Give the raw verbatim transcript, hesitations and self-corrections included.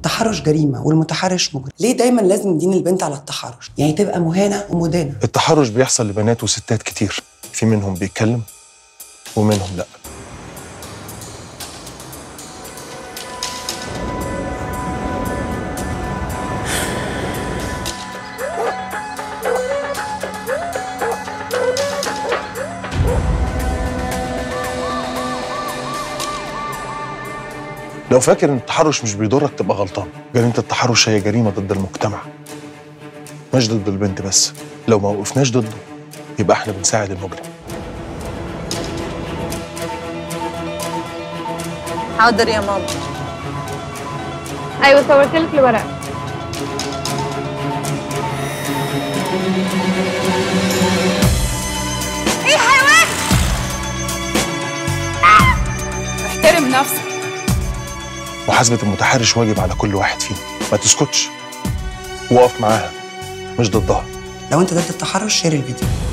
التحرش جريمه والمتحرش مجرم. ليه دايما لازم ندين البنت على التحرش؟ يعني تبقى مهانه ومدانه. التحرش بيحصل لبنات وستات كتير، في منهم بيتكلم ومنهم لا. لو فاكر ان التحرش مش بيضرك تبقى غلطان. جريمة التحرش هي جريمة ضد المجتمع، مش ضد البنت بس. لو ما وقفناش ضده يبقى احنا بنساعد المجرم. حاضر يا ماما. ايوه صورت لك الورق. ايه حيوان؟ احترم نفسك. محاسبة المتحرش واجب على كل واحد فينا، ما تسكتش، وقف معاها مش ضدها. لو انت ضد التحرش شير الفيديو.